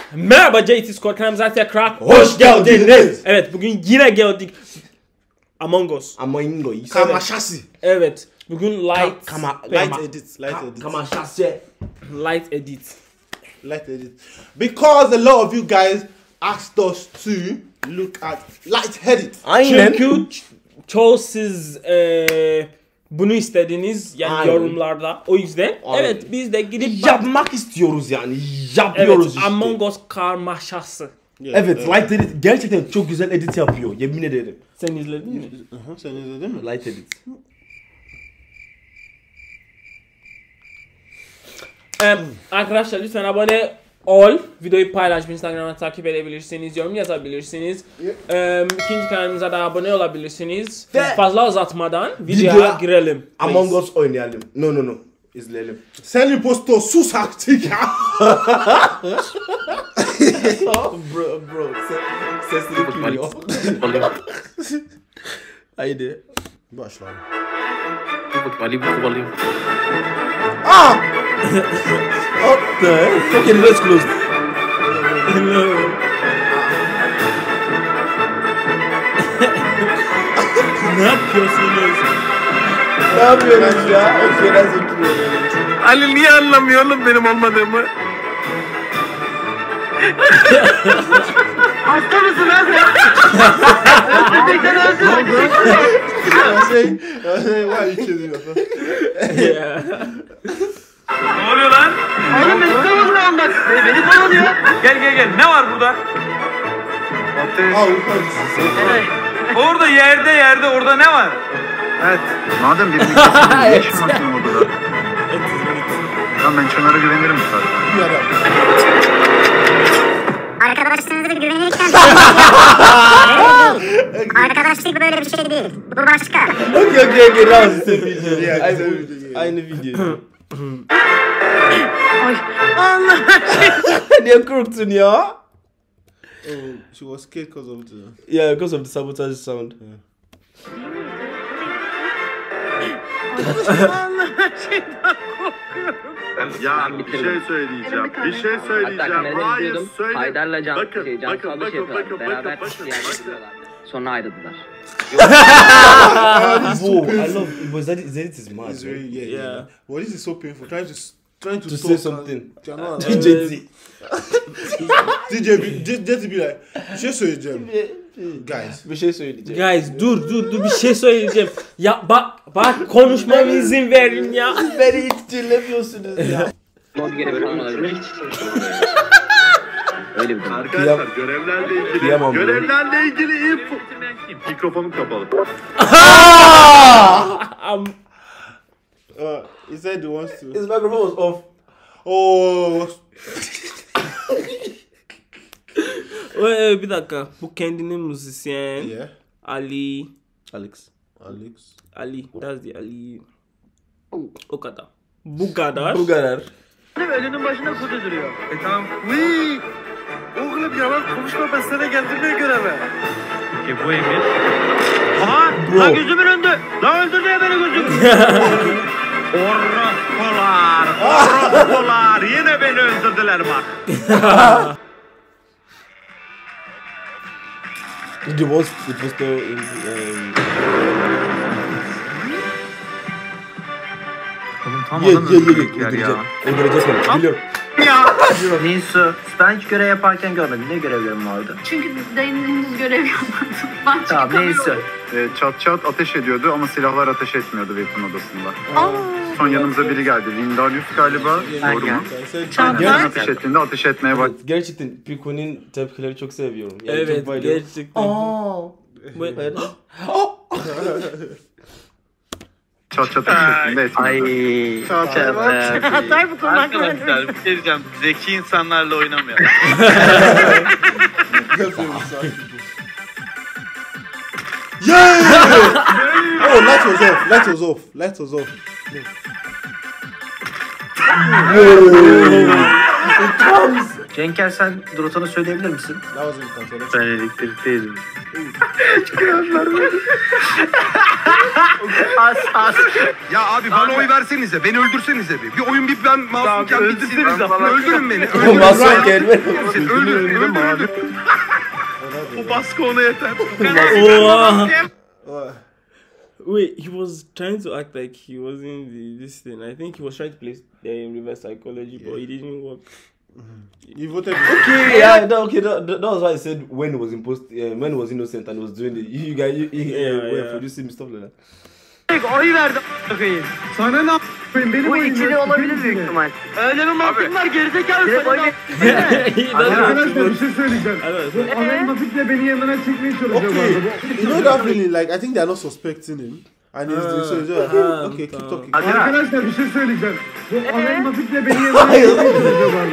Merhaba JT Squad kanalımıza tekrar hoş geldiniz. Evet bugün yine geldik. Among Us. Among Us. Kamaşasi. Evet. Bugün light edit. Kamaşasi. Light edit. Because a lot of you guys asked us to look at light edit. Aynen. Çünkü çoğu siz bunu istediniz yani Aynen. yorumlarda. O yüzden Aynen. evet biz de gidip Yapmak istiyoruz yani. Yapıyoruz evet, işte. Among Us karmaşası. Evet, Light Edit gerçekten çok güzel edit yapıyor. Yemin ederim. Sen izledin mi? Sen izledin mi? Light Edit. Arkadaşlar lütfen abone ol. Videoyu paylaşıp Instagram'dan takip edebilirsiniz. Yorum yazabilirsiniz. İkinci kanalımıza da abone olabilirsiniz. Ve fazla uzatmadan videoya girelim. Among Us oynayalım. No. İzleyelim. Sen impostor sus artık ya. bro. Sesini duyuyor. Haydi. Başla. Kovalayayım, kovalayayım. What the hell? Fucking let's close. Hello. Ne yapıyorsunuz? Ne yapıyorsunuz ya? O şeyler zıplıyor. Ali niye anlamıyor oğlum benim olmadığımı? Hasta mısın lan sen? Var içeri yok. Ne oluyor lan? Oğlum beni savunma bak. Beni savunuyor. Gel. Ne var burada? Al. Orada yerde orada ne var? Evet. Madem birini kesin ne işin var senin odada? Tamam ben Çınar'a güvenirim bu saatte. Arkadaşlarınıza güvenirken arkadaşlık böyle bir şey değil. Bu başka. Okay. Razı aynı video. Ay Allah. Niye korktun ya? Oh, she was scared because of the... Yeah, because of the sabotage sound. Ya bir şey söyleyeceğim. Hayır söyle. Haydar'la Can Bakın. beraber gidiyorlar. Sonra ayrıldılar. Whoa, I love it. But Zenith is mad. It's very, Yeah. Well, this is so painful. Trying to say talk something. and- DJT. DJ be like, bir şey söyleyeceğim. Guys. Bir şey söyleyeceğim. Guys dur bir şey söyleyeceğim. Ya bak konuşmama izin verin ya. Beni hiç dinlemiyorsunuz ya. Mod görevi falan olabilir. Öyle bir durum. Arkadaşlar görevlerle ilgili info. Mikrofonum kapalı. He said he wants to. His microphone was off. Oh. Bir dakika. Bu kendine müzisyen. Yeah. Ali. Alex. That's the Ali. O kadar. Bu kadar. Ölünün başında kutu duruyor. Tamam. Uy! Oğlum yalan konuşma ben sana geldirmeye göreve. Peki bu Emir. Aha! Lan gözümün önünde. Lan öldürdü ya beni gözüm. Orospular. Yine beni öldürdüler bak. It was the Oğlum tam Ye. Öldürecek Öldürecek onu. Biliyorum. Ninsu, ben hiç görev yaparken görmedim. Ne görevlerim vardı? Çünkü dayının henüz görev yapmadı. Ben Tamam, neyse. Çat ateş ediyordu ama silahlar ateş etmiyordu Weapon odasında. Son yanımıza biri geldi. Vindarius galiba. Doğru mu? Ben ateş ettiğinde ateş etmeye bak. Gerçekten Pico'nun tepkileri çok seviyorum. Yani Evet çok bayılıyorum. gerçekten. Çat ateş ettiğinde etmiyordu. Hatay bu konu arkadaşlar bir şey diyeceğim. Zeki insanlarla oynamayalım. Oh, light was off. It comes. Cenker sen rotanı söyleyebilir misin? That was in consideration. Ben elektrikteydim. As. Ya abi bana oy versenize, beni öldürsenize bir. Bir oyun bir ben masumken bitsin. Öldürün beni. Masumken Öldürün. Bu baskı ona yeter. Wait, he was trying to act like he was in this thing. I think he was trying to play reverse psychology, but it didn't work. You voted. Okay, yeah, that was why I said when it was when it was innocent and was doing it. You guys, were producing me stuff like that. Oy verdim. Sana ne yapayım? Benim Bu ikili olabilir büyük ihtimal. Öyle mi mantık var gerizekalı Direkt oy Arkadaşlar bir şey söyleyeceğim. Bu anonmatikle beni yanına çekmeye çalışıyor bu arada. You know that feeling like I think they are not suspecting him. And he's doing so okay, keep talking. Arkadaşlar bir şey söyleyeceğim. Bu anonmatikle beni yanına çekmeye çalışıyor bu arada.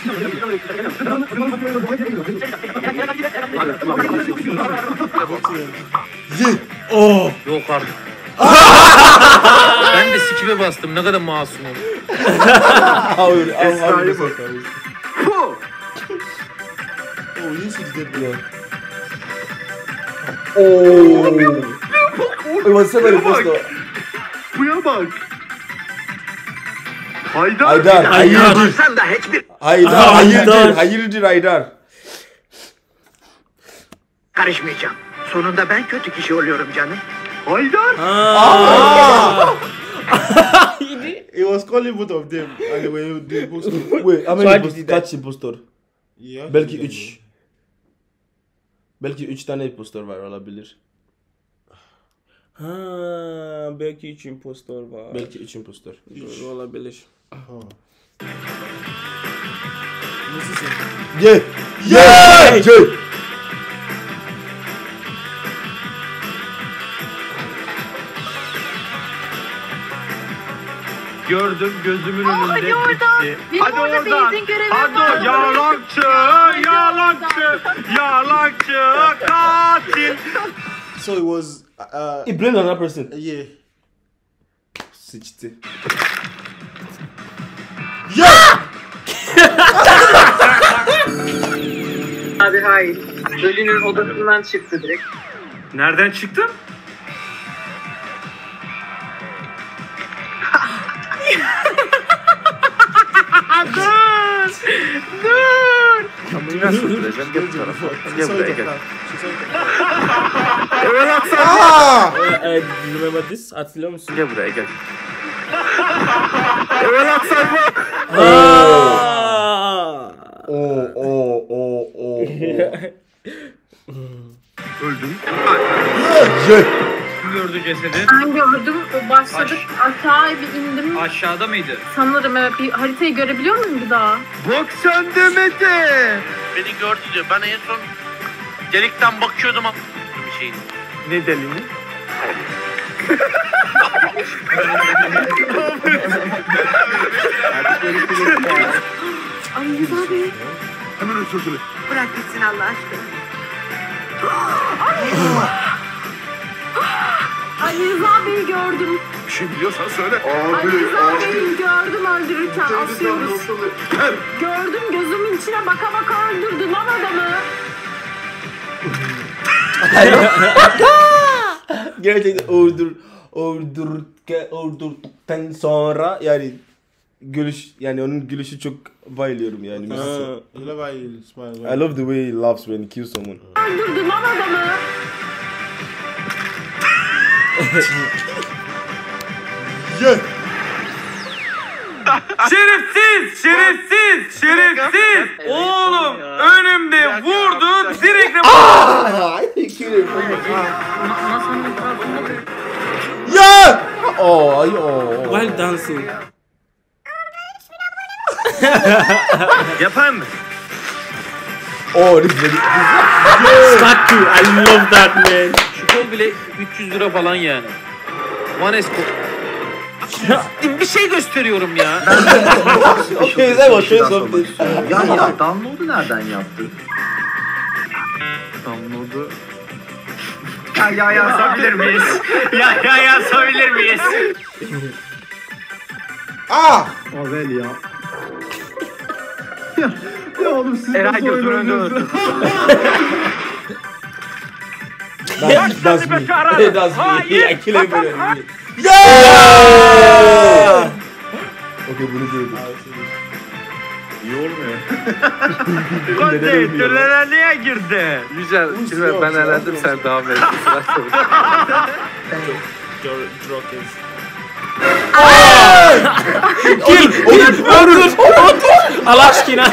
Yok artık. Ben de sikime bastım. Ne kadar masumum. Oh, you should get there. Oh, it was somebody poster. Buraya bak. Haydar. Sen de hiçbir Hayırdır Haydar. karışmayacağım. Sonunda ben kötü kişi oluyorum canım. Haydar. It was calling both of them and they were the poster. Wait, how many kaç impostor? Yeah. Belki 3. Belki 3 tane impostor var olabilir. Ha, belki 3 impostor var. Belki 3 impostor. Doğru olabilir. Yeah. Gördüm gözümün önünde. Hadi oradan. Hadi oradan. Hadi yalancı, katil. So it was He blamed another person. yeah. Sıçtı. Abi hayır. Ölünün odasından çıktı direkt. Nereden çıktın? Dur. Nasıl duracağım? Gel bu tarafa. Gel buraya gel. You remember this? Hatırlıyor musun? Gel buraya gel. Öldüm. Kim gördü cesedi? Ben gördüm. Başladık. Aşağı bir indim. Aşağıda mıydı? Sanırım evet. Bir haritayı görebiliyor muyum bir daha? Bak sen Mete. Beni gördü diyor. Ben en son delikten bakıyordum ama bir şeyin. Ne deliğini? Ay Rıza Bey. Hemen özür dilerim. Bırak gitsin Allah aşkına. Ay Rıza Bey'i gördüm. Bir şey biliyorsan söyle. Ay Rıza Bey'i gördüm öldürürken asıyoruz. Gördüm gözümün içine baka baka öldürdü lan adamı. Gerçekten öldürdükten sonra yani onun gülüşü çok bayılıyorum yani. I love the way he laughs when he kills someone. Öldürdü lan adamı. Şerefsiz! Oğlum önümde vurdu direkt While dancing. Yapan mı? Oh, this is very... Statue. I love that man. Şu kol bile 300 lira falan yani. Vanesco. Bir şey gösteriyorum ya. Okay, that was show something. Ya download'u nereden yaptın? Download'u... Ya yazabilir miyiz? Ya yazabilir miyiz? Avel ya. Ya oğlum siz Eray nasıl gözünün önünde oynuyorsunuz? That's me. That's me. I kill everybody. Okay, bunu gördüm. İyi olmuyor. Konteynere niye girdi? Güzel. Şimdi ben elendim sen devam et. Öldür. Allah aşkına.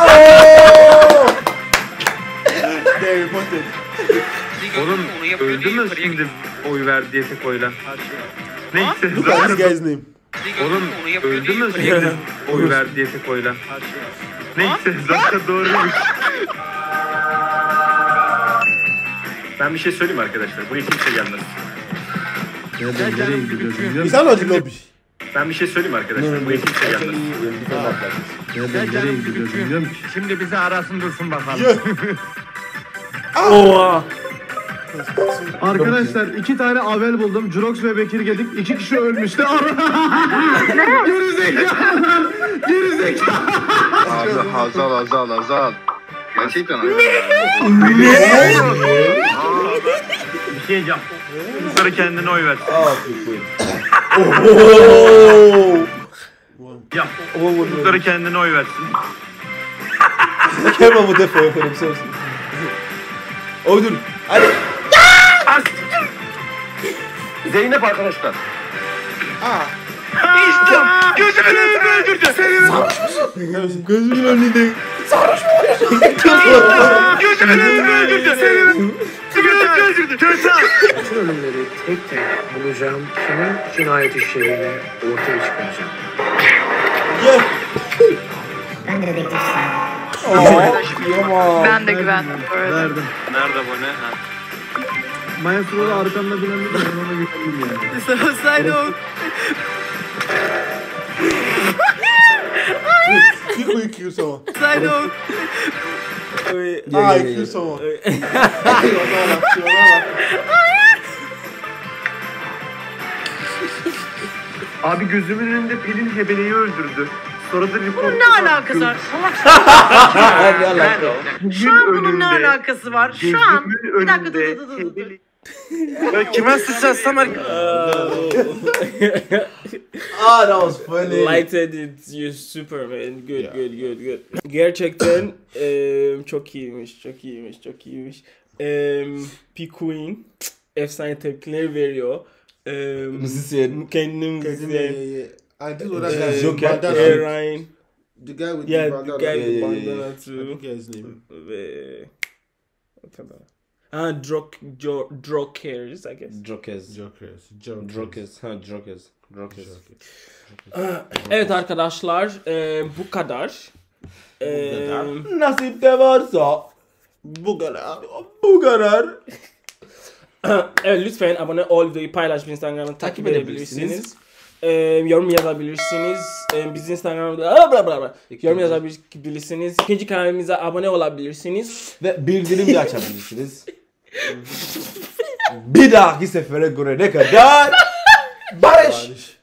Oğlum öldü mü şimdi oy ver diye tek oyla? Neyse. Look at this guy's name. Oğlum öldü mü şimdi oy ver diye tek oyla? Neyse zaten doğruymuş. Ben bir şey söyleyeyim arkadaşlar. Buraya kimse gelmez. Nereye gidiyorsun? It's not the lobby. Ben bir şey söyleyeyim arkadaşlar. Buraya kimse gelmez. Nereye gidiyorsun biliyor musun? Şimdi bizi arasın dursun bakalım. Oha. Arkadaşlar 2 tane Avel buldum. Jurox ve Bekir geldik. 2 kişi ölmüştü. Gerizekalı. Gerizekalı. Azal. Gerçekten Bir şey diyeceğim. Sonra kendine oy ver. Yap. Sonra kendine oy versin. Kemal bu defa yaparım söz. Oh dur. Hadi. Zeynep arkadaşlar. Gözümün önünde öldürdü. Gözümün önünde. Gözümün önünde öldürdü. Bütün ölümleri tek tek bulacağım. Kimin cinayet işlediğini ortaya çıkaracağım. Ben de dedektifsin. Ben de güvendim bu arada. Verdim. Nerede bu ne? Maestro'da arkamda bilen bir ben ona güvendim yani. Sen o. You kill someone. Sen o. I kill someone. Abi gözümün önünde Pelin Hebele'yi öldürdü. Sonra da Bunun ne alakası var? Şu an bunun ne alakası var? Şu an. Bir dakika dur. Ben kime sıçratsam That was funny. Lighted it, you Superman. Good. Gerçekten çok iyiymiş. P-Queen efsane tepkiler veriyor. Müzisyen. Kendi müzisyen. I did what I got. Joker. Ryan. The guy with Yeah, the the bandana. guy with yeah, bandana I too. forget his name. Ve... Drokers, I guess. Jokers. Evet arkadaşlar, bu kadar. Nasip de varsa bu kadar. Evet, lütfen abone ol, videoyu paylaş, Instagram'da takip edebilirsiniz. Yorum yazabilirsiniz. Biz Instagram'da yorum yazabilirsiniz. İkinci kanalımıza abone olabilirsiniz. Ve bildirim de açabilirsiniz. Bir dahaki sefere görene kadar barış.